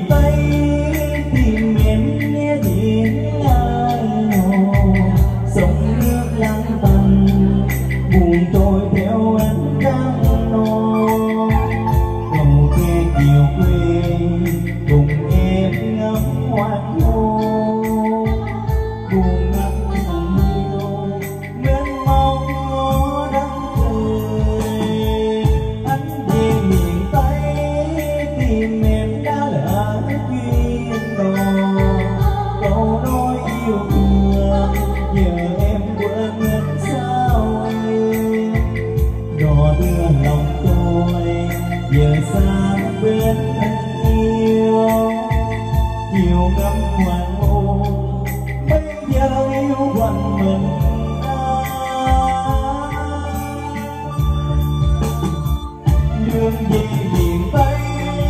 Tây tìm em nghe tiếng ai hồ, sông nước lắng tanh buồn trôi theo ánh trăng nô. Cầu tre chiều quê cùng em ngắm hoàng hôn, buồn ngắm cùng yêu mênh mông ngõ đất trời. Anh về miền Tây tìm em đã lỡ duyên rồi, câu nói yêu thương giờ em quên hết sao em. Đò đưa lòng tôi giờ xa bên anh yêu, chiều ngắm hoàng hôn bây giờ yêu quanh mình đường về miền Tây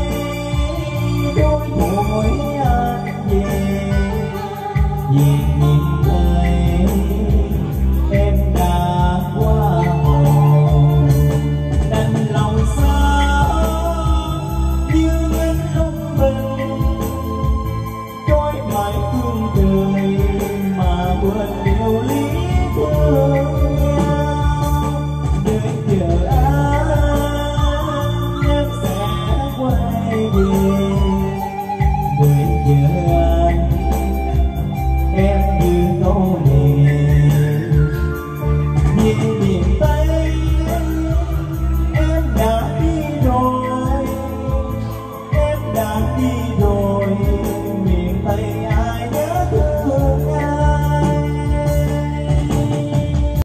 đôi mỗi anh về miền Tây em đã qua hồn đành lòng xa như anh không bình trôi mãi phương trời mà quên điều lý thương nhau. Đợi chờ anh em sẽ quay về, đợi chờ anh em như câu này. Về miền Tây em đã đi rồi, em đã đi rồi.